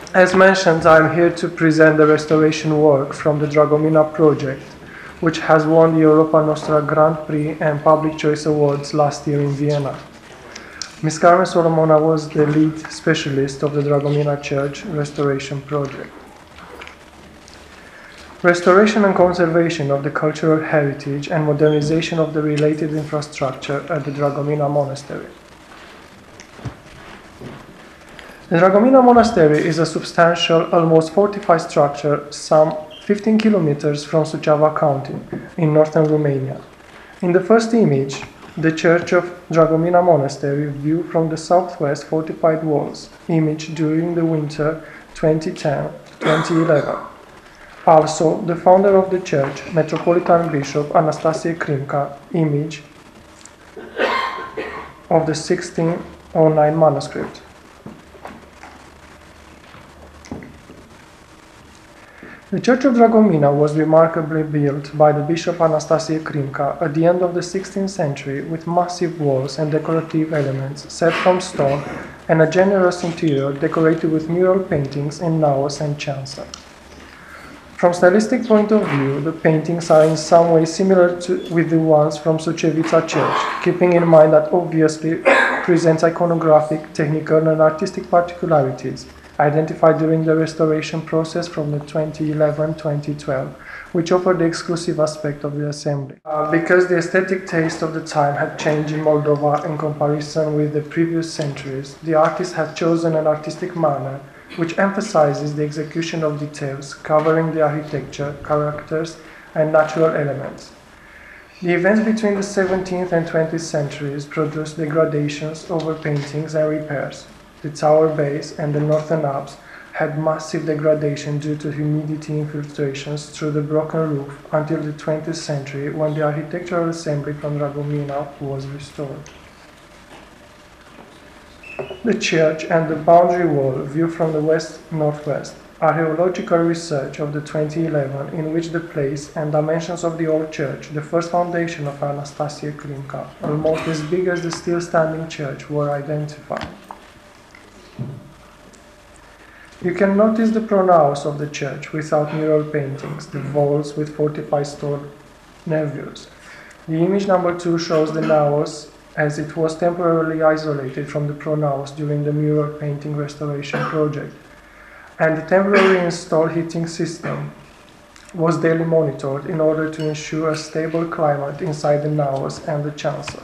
As mentioned, I am here to present the restoration work from the Dragomina project, which has won the Europa Nostra Grand Prix and Public Choice Awards last year in Vienna. Ms. Carmen Solomona was the lead specialist of the Dragomina Church restoration project. Restoration and conservation of the cultural heritage and modernization of the related infrastructure at the Dragomina Monastery. The Dragomina Monastery is a substantial, almost fortified structure some 15 kilometers from Suceava County in northern Romania. In the first image, the Church of Dragomina Monastery view from the southwest fortified walls, image during the winter 2010-2011. Also, the founder of the church, Metropolitan Bishop Anastasie Krimka, image of the 1609 manuscript. The Church of Dragomina was remarkably built by the Bishop Anastasie Krimka at the end of the 16th century with massive walls and decorative elements set from stone and a generous interior decorated with mural paintings in naos and chancel. From stylistic point of view, the paintings are in some way similar with the ones from Sucevița Church, keeping in mind that obviously presents iconographic, technical and artistic particularities identified during the restoration process from the 2011-2012, which offered the exclusive aspect of the assembly. Because the aesthetic taste of the time had changed in Moldova in comparison with the previous centuries, the artist had chosen an artistic manner which emphasizes the execution of details covering the architecture, characters, and natural elements. The events between the 17th and 20th centuries produced degradations, overpaintings, and repairs. The tower base and the northern apse had massive degradation due to humidity infiltrations through the broken roof until the 20th century, when the architectural assembly from Dragomina was restored. The church and the boundary wall view from the west-northwest. Archaeological research of the 2011, in which the place and dimensions of the old church, the first foundation of Anastasie Krimka, almost as big as the still standing church, were identified. You can notice the pronaos of the church without mural paintings, the walls with fortified stone nervures. The image number 2 shows the naos as it was temporarily isolated from the pronaos during the mural painting restoration project, and the temporarily installed heating system was daily monitored in order to ensure a stable climate inside the naos and the chancel.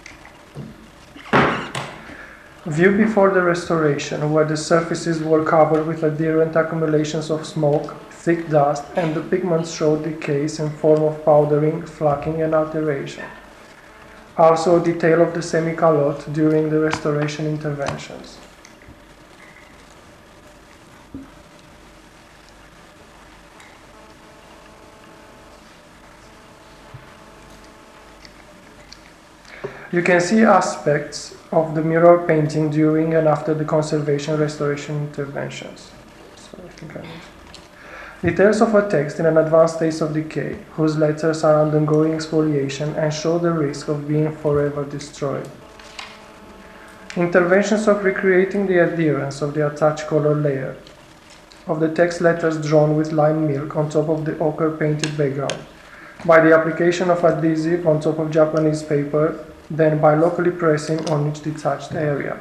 View before the restoration, where the surfaces were covered with adherent accumulations of smoke, thick dust, and the pigments showed decays in form of powdering, flacking, and alteration. Also, a detail of the semi-calotte during the restoration interventions. You can see aspects of the mural painting during and after the conservation restoration interventions. Details of a text in an advanced state of decay, whose letters are undergoing exfoliation and show the risk of being forever destroyed. Interventions of recreating the adherence of the attached color layer, of the text letters drawn with lime milk on top of the ochre painted background, by the application of adhesive on top of Japanese paper, then by locally pressing on each detached area.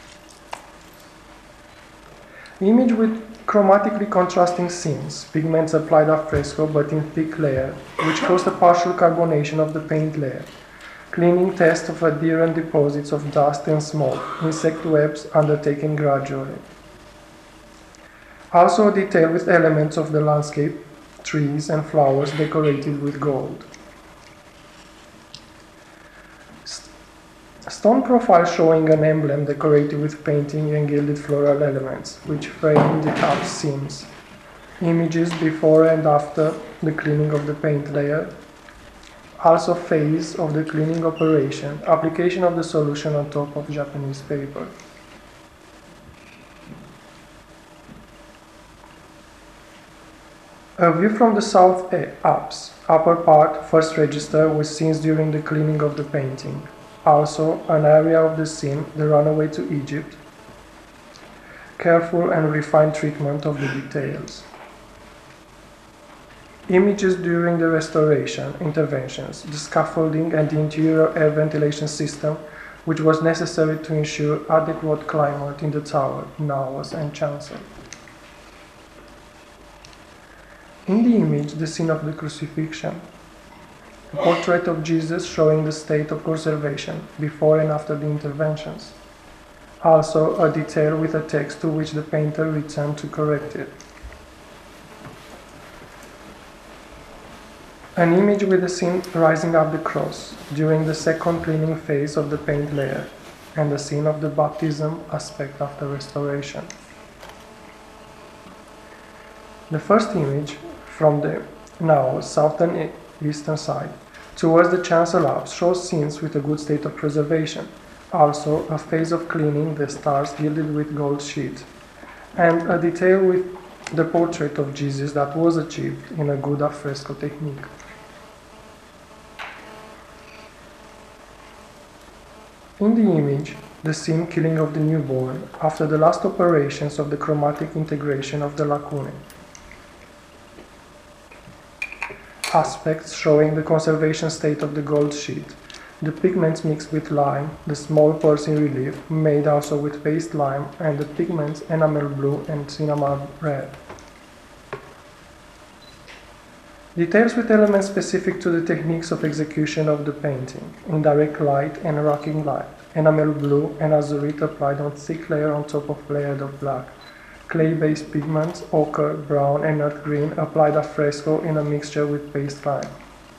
Image with chromatically contrasting scenes, pigments applied al fresco but in thick layer, which caused a partial carbonation of the paint layer. Cleaning test of adherent deposits of dust and smoke, insect webs undertaken gradually. Also a detail with elements of the landscape, trees and flowers decorated with gold. Stone profile showing an emblem decorated with painting and gilded floral elements, which frame the top seams. Images before and after the cleaning of the paint layer. Also phase of the cleaning operation, application of the solution on top of Japanese paper. A view from the south apse, upper part, first register, with scenes during the cleaning of the painting. Also, an area of the scene, the runaway to Egypt. careful and refined treatment of the details. Images during the restoration interventions, the scaffolding and the interior air ventilation system, which was necessary to ensure adequate climate in the tower, naos, and chancel. In the image, the scene of the crucifixion, a portrait of Jesus showing the state of conservation before and after the interventions. Also, a detail with a text to which the painter returned to correct it. An image with the scene rising up the cross during the second cleaning phase of the paint layer, and the scene of the baptism aspect after restoration. The first image from the now southern eastern side towards the chancel apse shows scenes with a good state of preservation, also a phase of cleaning the stars gilded with gold sheet, and a detail with the portrait of Jesus that was achieved in a good alfresco technique. In the image, the scene killing of the newborn after the last operations of the chromatic integration of the lacunae. Aspects showing the conservation state of the gold sheet, the pigments mixed with lime, the small pearls in relief, made also with paste lime, and the pigments enamel blue and cinnamon red. Details with elements specific to the techniques of execution of the painting, indirect light and rocking light, enamel blue and azurite applied on thick layer on top of layer of black, clay-based pigments, ochre, brown and earth green applied al fresco in a mixture with paste lime.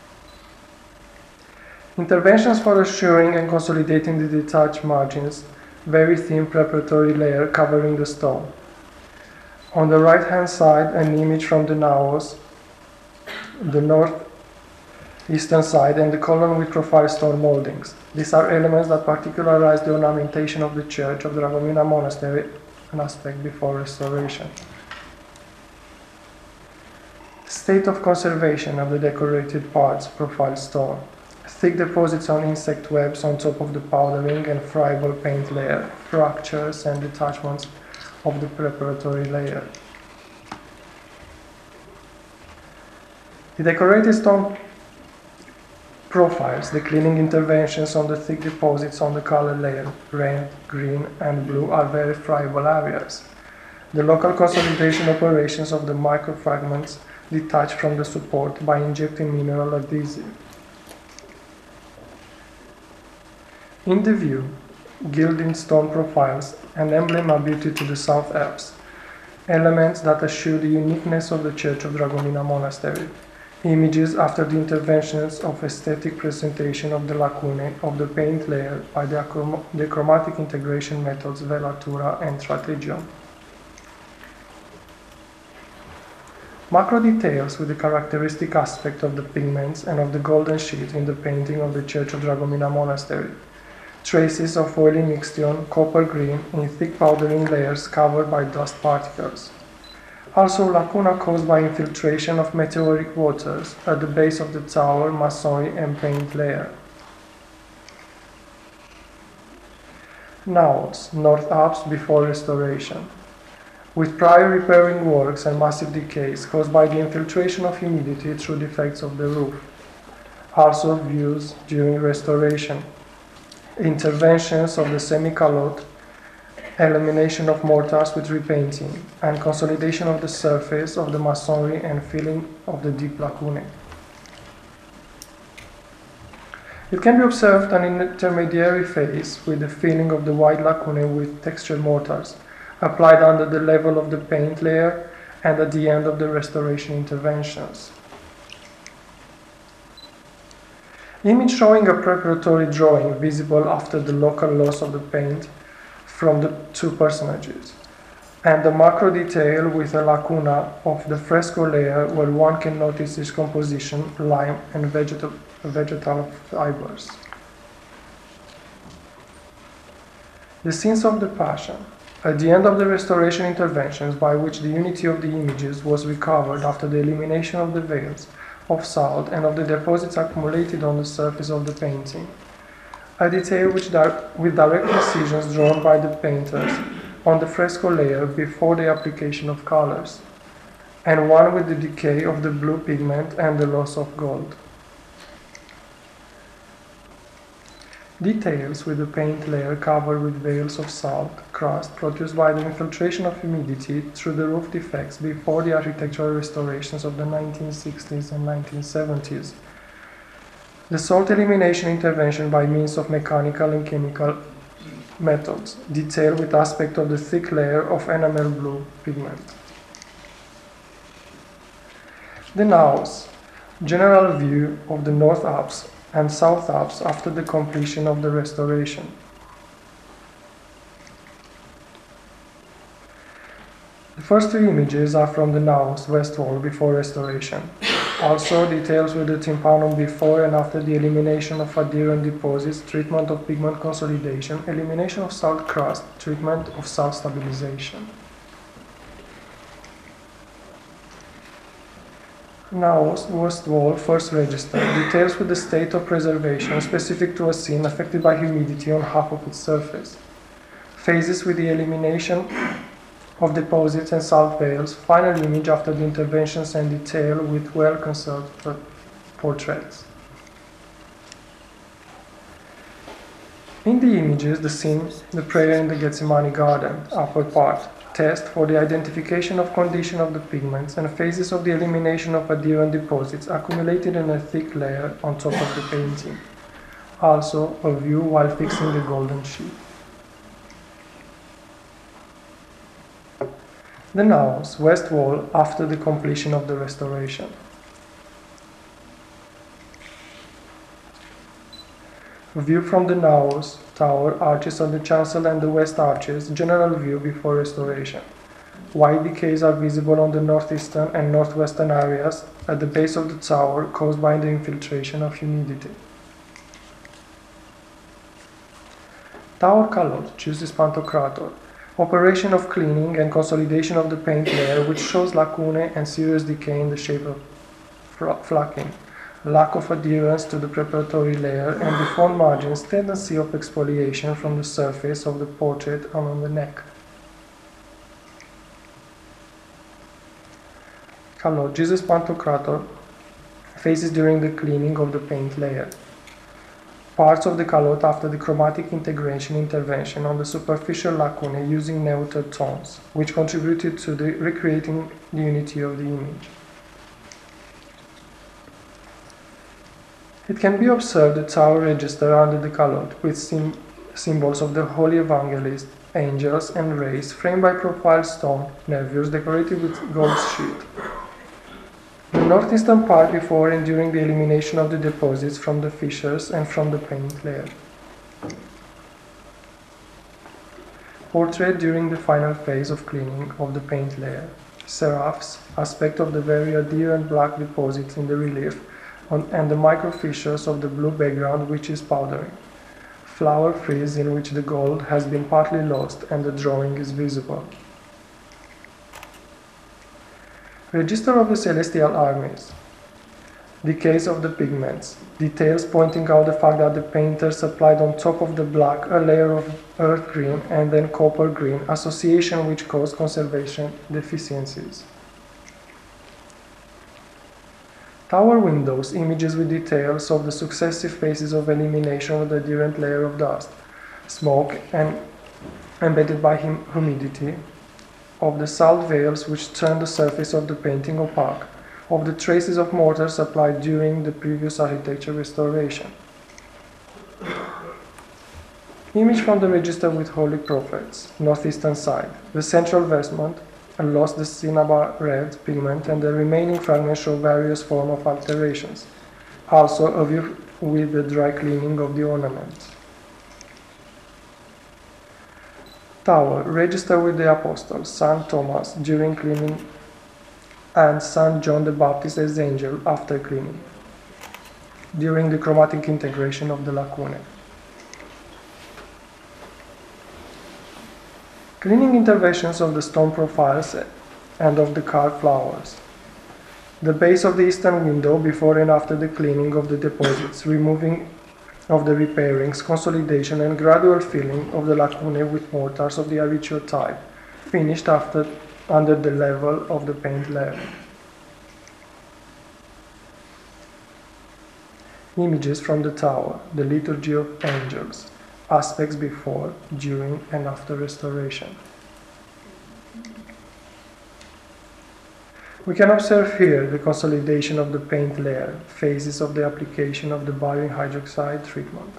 Interventions for assuring and consolidating the detached margins, very thin preparatory layer covering the stone. On the right-hand side, an image from the naos, the north-eastern side, and the column with profile stone moldings. These are elements that particularize the ornamentation of the church of Dragomina Monastery, an aspect before restoration. State of conservation of the decorated parts, profile stone. Thick deposits on insect webs on top of the powdering and friable paint layer, fractures and detachments of the preparatory layer. The decorated stone profiles, the cleaning interventions on the thick deposits on the color layer, red, green, and blue, are very friable areas. The local consolidation operations of the microfragments detached from the support by injecting mineral adhesive. In the view, gilded stone profiles, an emblem attributed to the South Alps, elements that assure the uniqueness of the Church of Dragomina Monastery. Images after the interventions of aesthetic presentation of the lacunae of the paint layer by the chromatic integration methods Velatura and Strategium. Macro details with the characteristic aspect of the pigments and of the golden sheet in the painting of the Church of Dragomina Monastery. Traces of oily mixtion, copper green, in thick powdering layers covered by dust particles. Also, lacuna caused by infiltration of meteoric waters at the base of the tower, masonry, and paint layer. Naos, North Alps before restoration. With prior repairing works and massive decays caused by the infiltration of humidity through defects of the roof. Also, views during restoration. Interventions of the semi-calotte, elimination of mortars with repainting, and consolidation of the surface of the masonry and filling of the deep lacunae. It can be observed an intermediary phase with the filling of the wide lacunae with textured mortars, applied under the level of the paint layer and at the end of the restoration interventions. Image showing a preparatory drawing visible after the local loss of the paint from the two personages, and the macro detail with a lacuna of the fresco layer where one can notice its composition, lime, and vegetal fibers. The scenes of the Passion. At the end of the restoration interventions by which the unity of the images was recovered after the elimination of the veils, of salt, and of the deposits accumulated on the surface of the painting. A detail with direct incisions drawn by the painters on the fresco layer before the application of colors, and one with the decay of the blue pigment and the loss of gold. Details with the paint layer covered with veils of salt crust produced by the infiltration of humidity through the roof defects before the architectural restorations of the 1960s and 1970s. The salt elimination intervention by means of mechanical and chemical methods, detailed with aspect of the thick layer of enamel blue pigment. The naos, general view of the North Alps and South Alps after the completion of the restoration. The first two images are from the naos west wall before restoration. Also details with the tympanum before and after the elimination of adherent deposits, treatment of pigment consolidation, elimination of salt crust, treatment of salt stabilization. Naos west wall first register details with the state of preservation specific to a scene affected by humidity on half of its surface. Phases with the elimination of deposits and salt veils, final image after the interventions and detail with well-conserved portraits. In the images, the scene, the prayer in the Gethsemane garden, upper part, test for the identification of condition of the pigments and phases of the elimination of adherent deposits accumulated in a thick layer on top of the painting. Also, a view while fixing the golden sheet. The naos west wall after the completion of the restoration. A view from the naos tower, arches of the chancel and the west arches, general view before restoration. White decays are visible on the northeastern and northwestern areas at the base of the tower caused by the infiltration of humidity. Tower calot chooses Pantocrator. Operation of cleaning and consolidation of the paint layer, which shows lacunae and serious decay in the shape of flacking, lack of adherence to the preparatory layer, and deformed margins, tendency of exfoliation from the surface of the portrait and on the neck. Calot, Jesus Pantocrator, phases during the cleaning of the paint layer. Parts of the calot after the chromatic integration intervention on the superficial lacunae using neuter tones, which contributed to the recreating the unity of the image. It can be observed the tower register under the calot with symbols of the Holy Evangelist, angels and rays framed by profile stone nervures decorated with gold sheet. The northeastern part before and during the elimination of the deposits from the fissures and from the paint layer. Portrait during the final phase of cleaning of the paint layer. Seraphs, aspect of the very adherent black deposits in the relief and the micro fissures of the blue background which is powdering. Flower frieze in which the gold has been partly lost and the drawing is visible. Register of the Celestial Armies. Decays of the pigments. Details pointing out the fact that the painters applied on top of the black a layer of earth green and then copper green, association which caused conservation deficiencies. Tower windows, images with details of the successive phases of elimination of the adherent layer of dust, smoke and embedded by humidity, of the salt veils which turn the surface of the painting opaque, of the traces of mortars applied during the previous architecture restoration. Image from the register with Holy Prophets, northeastern side. The central vestment lost the cinnabar red pigment and the remaining fragments show various forms of alterations. Also a view with the dry cleaning of the ornaments. Tower, register with the apostles, St. Thomas during cleaning and St. John the Baptist as angel after cleaning, during the chromatic integration of the lacunae. Cleaning interventions of the stone profiles and of the carved flowers. The base of the eastern window before and after the cleaning of the deposits, removing of the repairings, consolidation and gradual filling of the lacunae with mortars of the habitual type, finished under the level of the paint layer. Images from the tower, the liturgy of angels, aspects before, during and after restoration. We can observe here the consolidation of the paint layer, phases of the application of the barium hydroxide treatment.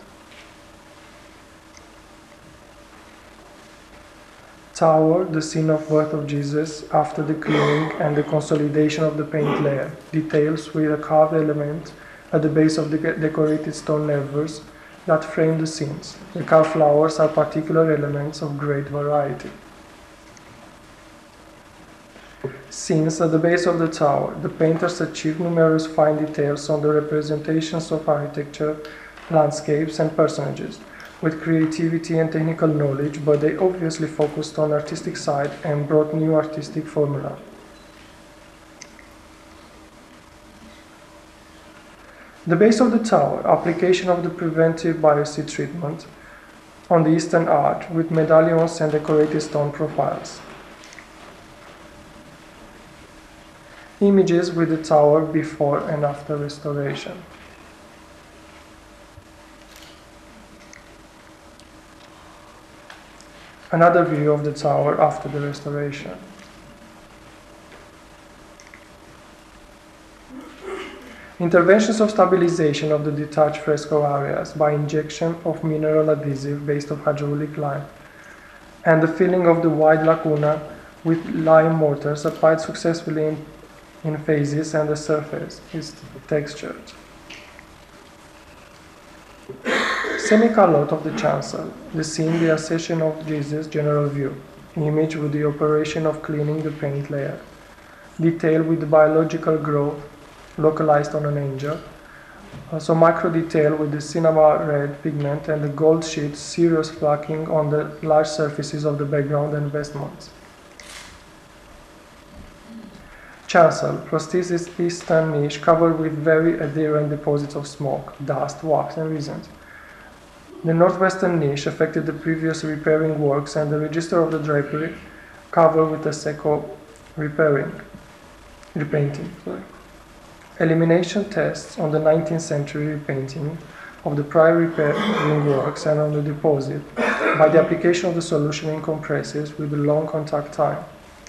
Tower, the scene of birth of Jesus after the cleaning and the consolidation of the paint layer, details with a carved element at the base of the decorated stone nervures that frame the scenes. The carved flowers are particular elements of great variety. Scenes at the base of the tower. The painters achieved numerous fine details on the representations of architecture, landscapes, and personages, with creativity and technical knowledge, but they obviously focused on artistic side and brought new artistic formula. The base of the tower, application of the preventive biocide treatment on the eastern arch with medallions and decorated stone profiles. Images with the tower before and after restoration. Another view of the tower after the restoration. Interventions of stabilization of the detached fresco areas by injection of mineral adhesive based on hydraulic lime, and the filling of the wide lacuna with lime mortars applied successfully in phases, and the surface is textured. Semi-calotte of the chancel, the scene, the Ascension of Jesus, general view, image with the operation of cleaning the paint layer, detail with the biological growth localized on an angel, also micro detail with the cinema red pigment and the gold sheet serious flacking on the large surfaces of the background and vestments. Chancel, prosthesis eastern niche covered with very adherent deposits of smoke, dust, wax, and resins. The northwestern niche affected the previous repairing works, and the register of the drapery covered with a secco repainting. Elimination tests on the 19th century repainting of the prior repairing works and on the deposit by the application of the solution in compressors with a long contact time.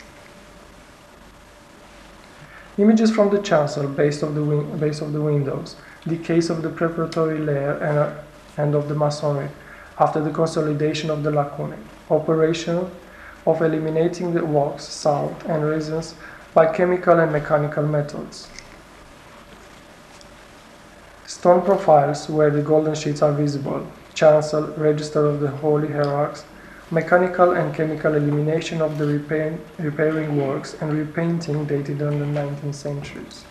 Images from the chancel, base of the windows, decays of the preparatory layer and of the masonry after the consolidation of the lacunae, operation of eliminating the wax, salt, and resins by chemical and mechanical methods. Stone profiles where the golden sheets are visible, chancel, register of the holy hierarchs, mechanical and chemical elimination of the repairing works, and repainting dated in the 19th centuries.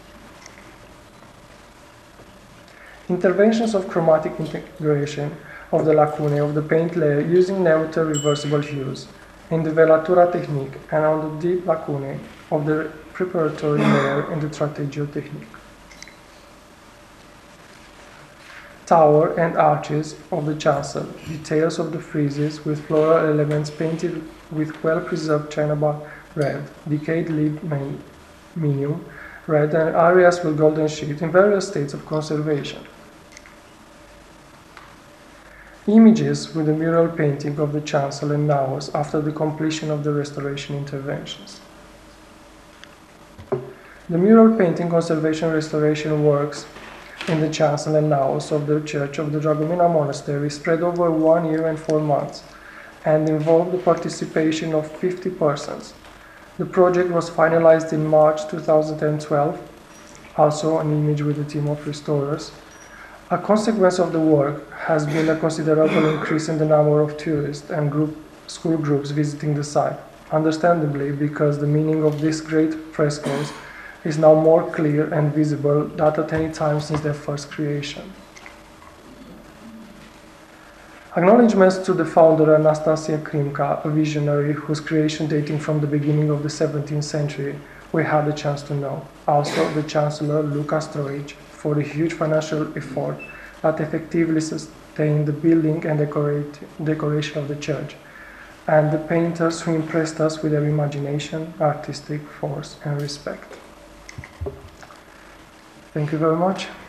Interventions of chromatic integration of the lacunae of the paint layer using neutral reversible hues in the velatura technique and on the deep lacunae of the preparatory layer in the trapeggio technique. Tower and arches of the chancel, details of the friezes with floral elements painted with well-preserved Chinabar red, decayed lead minium red, and areas with golden sheet in various states of conservation. Images with the mural painting of the chancel and naos after the completion of the restoration interventions. The mural painting conservation restoration works in the chancel and naos of the Church of the Dragomina Monastery spread over 1 year and 4 months and involved the participation of 50 persons. The project was finalized in March 2012, also an image with a team of restorers. A consequence of the work has been a considerable increase in the number of tourists and school groups visiting the site, understandably because the meaning of these great frescoes is now more clear and visible than at any time since their first creation. Acknowledgements to the founder Anastasia Krimka, a visionary whose creation dating from the beginning of the 17th century we had the chance to know. Also the Chancellor Luka Strojic for the huge financial effort that effectively sustain the building and decoration of the church, and the painters who impressed us with their imagination, artistic force, and respect. Thank you very much.